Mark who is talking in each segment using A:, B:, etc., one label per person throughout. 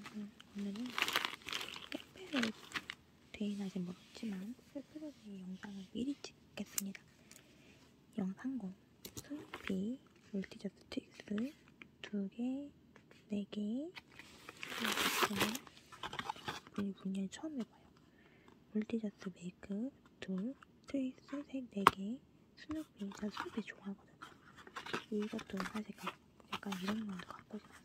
A: 오늘은 빼빼로 데이는 아직 멀었지만 빼빼로 데이 영상을 미리 찍겠습니다. 영상곡 스누피 물티저스 트윅스 2개, 4개 우리 분야에 처음 해봐요. 물티저스 메이크 2, 트윅스 4개, 스누피. 제가 스누피 좋아하거든요. 이것도 사실 약간 이런 것도 갖고 싶어요.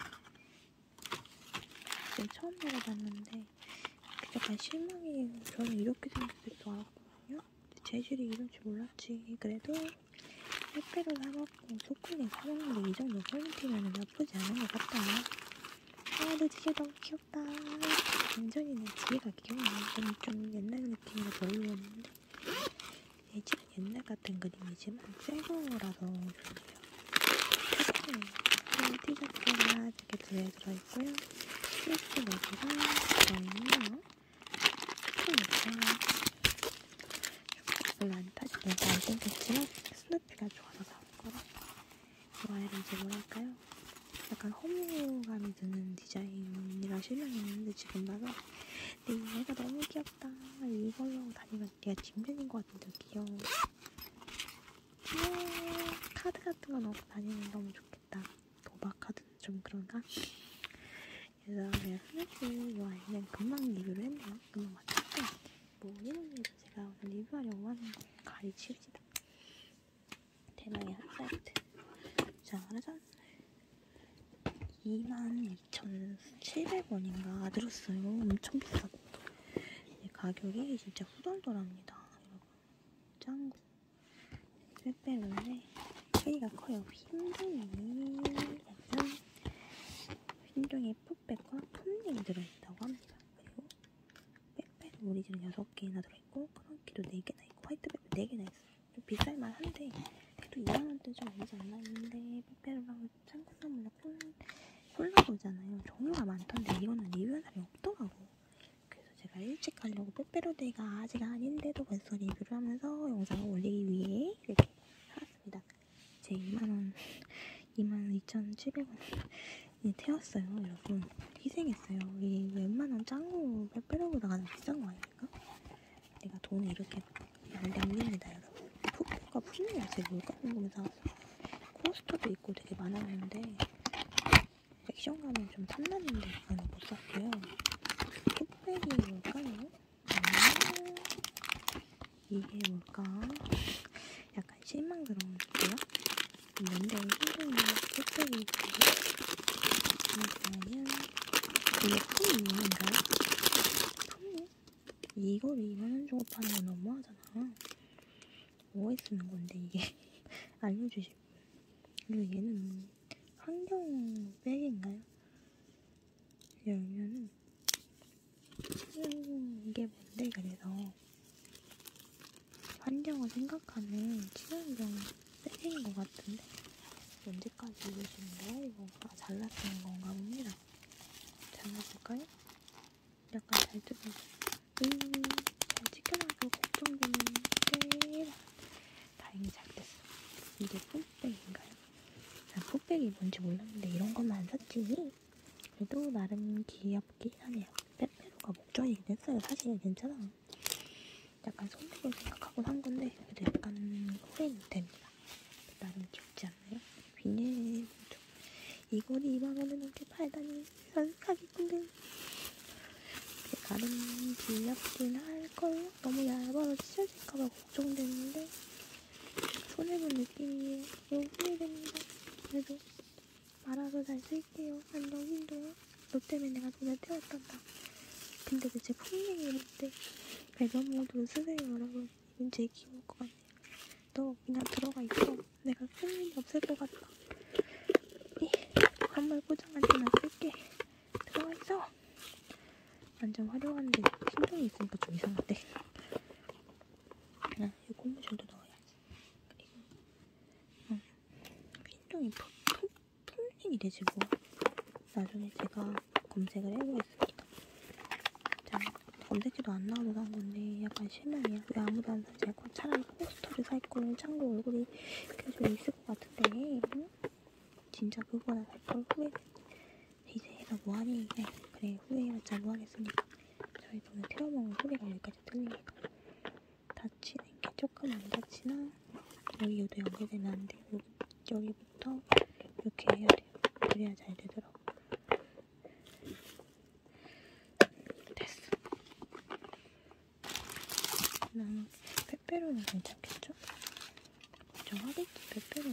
A: 지금 처음 먹어봤는데 약간 실망이에요. 저는 이렇게 생겼을 줄 알았거든요. 재질이 이럴 줄 몰랐지. 그래도 빼빼로 사먹고 소쿠리 사먹는데 이 정도 퀄리티면 나쁘지 않은 것 같다. 아, 너 진짜 너무 귀엽다. 완전히는 뒤에가 귀여워. 좀 옛날 느낌으로 별로였는데 얘 지금 옛날 같은 그림이지만 새 거라서 좋네요. 티셔츠가 이렇게 2개 들어있고요. 트위스 4개가 들어있네요. 별로 안 타지 별로 안 생겼지만 스누피가 좋아서 사온 거라 좋아해는지 뭐랄까요? 약간 허무감이 드는 디자인이라 실망했는데 지금 봐서 근데 얘가 너무 귀엽다. 이걸로 하고 다니면 얘가 뒷면인 것 같은데 귀여워. 카드 같은 거 넣고 다니면 너무 좋겠다. 도박 카드는 좀 그런가? 그래서 내가 스누피 좋아해는 금방 리뷰를 했네요. 금방 맞췄고 뭐 이런 일도 제가 오늘 리뷰하려고 하는 거 가리칩시다. 대망의 한 사이트. 짜라잔. 22,700원인가 들었어요. 엄청 비싸고 가격이 진짜 후덜덜합니다. 여러분 짱구 빼빼로인데 크기가 커요. 흰종이 풋백과 풋링이 들어있다고 합니다. 그리고 빼빼로 오리지널 6개나 들어있고 크런키도 4개나 있고 화이트페퍼 4개나 있어요. 좀 비쌀만 한데 그래도 2만원대 좀 아니지 않나 했는데 빼빼로랑 짱구나물랑 콜라보잖아요. 종류가 많던데 이거는 리뷰한 사람이 없더라고. 그래서 제가 일찍 가려고 빼빼로데이가 아직 아닌데도 벌써 리뷰를 하면서 영상을 올리기 위해 이렇게 사왔습니다. 제 22,700원이 태웠어요. 여러분 희생했어요. 이 웬만한 짱구 빼빼로보다 가장 비싼 거 아닙니까? 내가 돈을 이렇게 낭비합니다 여러분. 풋백과 풋링이 제 뭘까 궁금해서 사왔어요. 코스터도 있고 되게 많았는데 액션감은 좀 탐나는데 이거는 못 샀고요. 풋백이 뭘까요? 이게 뭘까? 약간 실망스러운데요? 뭔데 흰종이 풋백이 그러면 이게 풋링인가요? 풋링? 이거를 2만원 주고 파는 건 너무하잖아. 뭐에 쓰는 건데 이게 알려주실 분. 그리고 얘는 환경 백인가요? 열면은 이게 뭔데? 그래서 환경을 생각하는 친환경 백인 것 같은데 언제까지 입으시는 거야? 이거 잘라쓰는 건가 봅니다. 잘라볼까요? 약간 잘 뜯어서 잘 찍혀나서 걱정되는데 다행히 잘 됐어. 이게 풋백인가요? 난 풋백이 뭔지 몰랐는데 이런 것만 샀지. 그래도 나름 귀엽긴 하네요. 빼빼로가 목적이긴 했어요. 사실 괜찮아. 약간 선물을 생각하고 산 건데 그래도 약간 후회는 됩니다. 나름 귀엽지 않나요? 비닐 이걸 2만원에 넘게 팔다니 사기꾼들. 나름 귀엽긴 할걸요? 너무 얇아서 찢어질까봐 걱정되는데 손해본 느낌이에요. 너무 후회됩니다. 그래도 말아서 잘 쓸게요. 안녕 힘들어. 너 때문에 내가 돈을 태웠단다. 근데 대체 풋링이 뭔데? 배변 모드로 쓰세요 여러분. 이건 제 기분일 것 같네요. 너 그냥 들어가 있어. 내가 쓸 일이 없을 것 같다. 선물 포장할 때만 쓸게. 들어가 있어. 완전 화려한데 흰종이 있으니까 좀 이상한데. 이 고무줄도 넣어야지. 그리고 흰종이 풋링이 되지 뭐. 나중에 제가 검색을 해보겠습니다. 자, 검색해도 안 나오고 산 건데 약간 실망이야. 왜 아무도 안 사지? 차라리 포스터를 살 걸. 짱구 얼굴이 켜져 있을 것 같은데 응? 진짜 그거나 살 걸 후회돼. 이제 얘가 뭐하니? 네, 그래 후회해봤자 뭐하겠습니까. 저희 돈을 태워먹는 소리가 여기까지 들립니다. 다치는 게 조금 안 다치나 여기도 연결되면 안 돼요. 여기부터 이렇게 해야 돼요. 그래야 잘 되더라고. 됐어. 나는 페페로는 괜찮겠죠? 걱정하겠지 페페로는.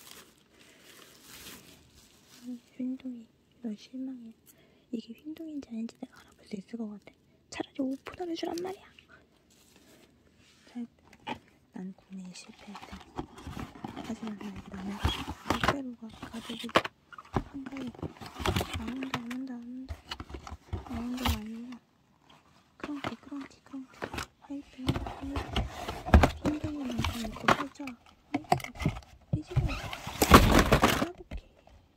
A: 흰둥이 너 실망해. 이게 흰둥이인지 아닌지 내가 알아볼 수 있을 것 같아. 차라리 오픈을 해주란 말이야. 난 국내에 실패했다. 하지만 나는 페페로가 가족이 한가해. 안 온다 아니구나. 크런키 화이트 흰둥이만큼 먹고 살쪄라. 화이트 삐지고 까볼게.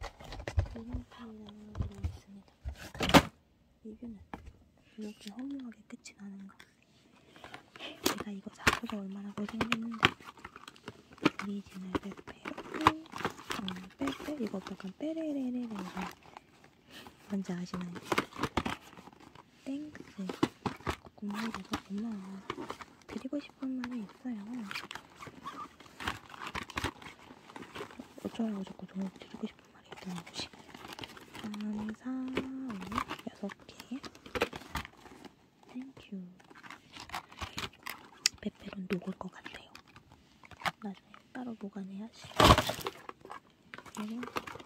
A: 이런 소리가 들어있습니다. 리뷰는 이렇게 허무하게 끝이 나는가. 제가 이거 사고서 얼마나 고생했는데. 오리지널 페페로 빼빼 이거 약간 빼레레레레 이거 뭔지 아시나요? 땡스 국물에서 엄마 드리고 싶은 말이 있어요. 어쩌라고 자꾸 저를 드리고 싶은 말이 있다는 것이. 감사 6개 땡큐. 페페론 녹을 것 같아요. 나중에 따로 보관해야지. 그리고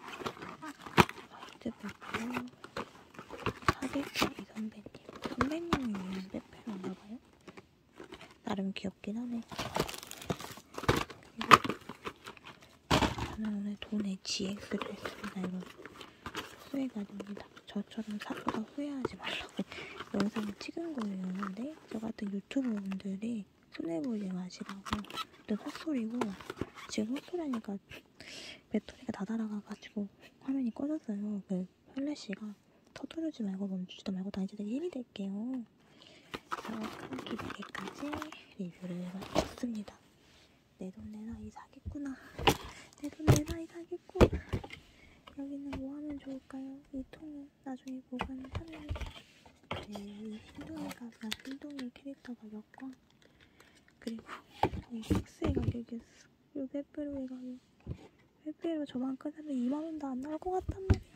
A: 화이트 페페로 사계기 선배님이 위한 페페로인가봐요. 나름 귀엽긴 하네. 그리고 저는 오늘 돈에 GX를 했습니다. 이런 후회가 됩니다. 저처럼 사고가 후회하지 말라고 영상을 찍은 거예요. 근데 저 같은 유튜버분들이 손해보지 마시라고. 근데 헛소리고 지금 헛소리하니까 배터리가 다 달아가가지고 화면이 꺼졌어요. 그 플래시가 터뜨리지 말고 멈추지도 말고 당신들이 힘이 될게요. 크런키 4개까지 리뷰를 마쳤습니다. 내 돈 내 나이 사겠구나. 내 돈 내 나이 사겠구나. 여기는 뭐 하면 좋을까요? 이 통은 나중에 보관을 하면 이 흰둥이 캐릭터가 몇 권? 그리고 이 박스의 가격이었어. 이 페페로의 가격. 페페로 저만큼 사면 2만원도 안 나올 것 같단 말이야.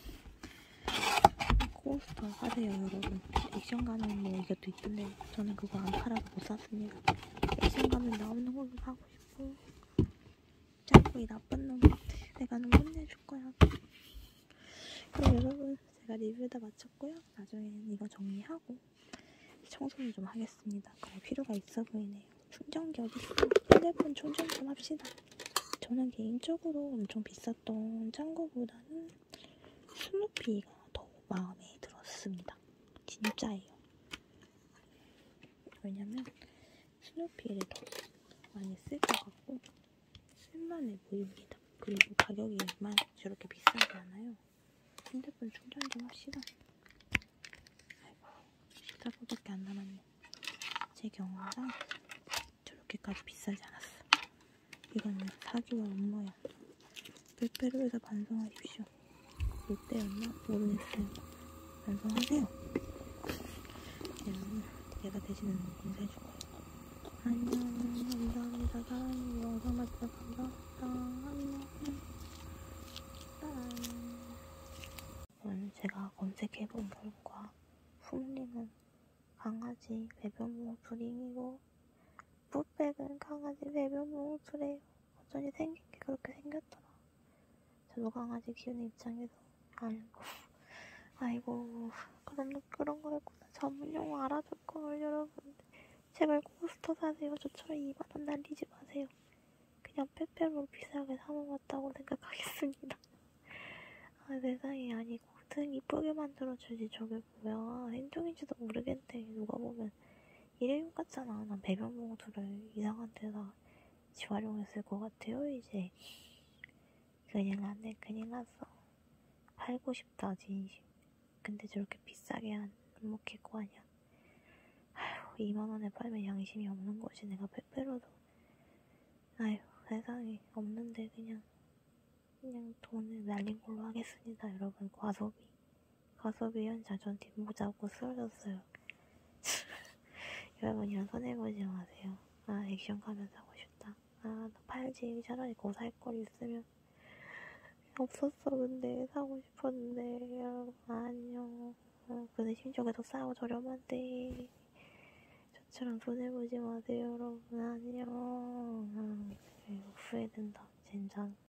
A: 코스터 사세요 여러분. 액션 가면 뭐 이것도 있던데 저는 그거 안 팔아서 못 샀습니다. 액션 가면 나오는 걸로 사고 싶어. 짱구이 나쁜 놈. 내가 너 혼내줄 거야. 그럼 여러분 제가 리뷰 다 마쳤고요. 나중에는 이거 정리하고 청소를 좀 하겠습니다. 그럴 필요가 있어 보이네요. 충전기 어딨어? 휴대폰 충전 좀 합시다. 저는 개인적으로 엄청 비쌌던 짱구보다는 스누피가 더 마음에 들었습니다. 진짜예요. 왜냐면 스누피를 더 많이 쓸 것 같고 쓸만해 보입니다. 그리고 가격이 저렇게 비싸지 않아요. 핸드폰 충전 좀 합시다. 아이고 14%밖에 안 남았네. 제 경우랑 저렇게까지 비싸지 않았어. 이거는 사기와 음모야. 페페로에서 반성하십시오. 롯데였나? 모르겠어요. 반성하세요. 여러분 내가 대신에 인사해줄 거예요. 안녕. 감사합니다. 사랑해요. 영상 봐주셔서 감사합니다. 안녕. 오늘 제가 검색해본 결과 쿰링은 강아지 배변 봉투링이고 풋백은 강아지 배변 봉투래요. 어쩐지 생긴 게 그렇게 생겼더라. 저도 강아지 키우는 입장에서 아이고 그런 거였구나. 전문 용어 알아둘걸 여러분. 제발 코스터 사세요. 저처럼 2만원 날리지 마세요. 그냥 페페로 비싸게 사먹었다고 생각하겠습니다. 아 세상에. 아니고 등 이쁘게 만들어주지 저게 뭐야. 행동인지도 모르겠네. 누가 보면 일회용 같잖아. 난 배변 봉투를 이상한 데다 재활용했을 것 같아요. 이제 큰일 났네. 큰일 났어. 팔고 싶다 진심. 근데 저렇게 비싸게 안 먹힐 거 아니야. 아휴 2만원에 팔면 양심이 없는 거지. 내가 페페로도 아휴 세상에 없는데 그냥 돈을 날린 걸로 하겠습니다. 여러분 과소비 가소비 연자 전 뒷모자고 쓰러졌어요. 여러분이랑 손해보지 마세요. 아, 액션 가면 사고 싶다. 아, 나 팔지. 차라리 그거 살 걸 있으면. 없었어, 근데. 사고 싶었는데. 여러분, 안녕. 근데 심지어 계속 싸고 저렴한데. 저처럼 손해보지 마세요, 여러분. 안녕. 후회된다, 젠장.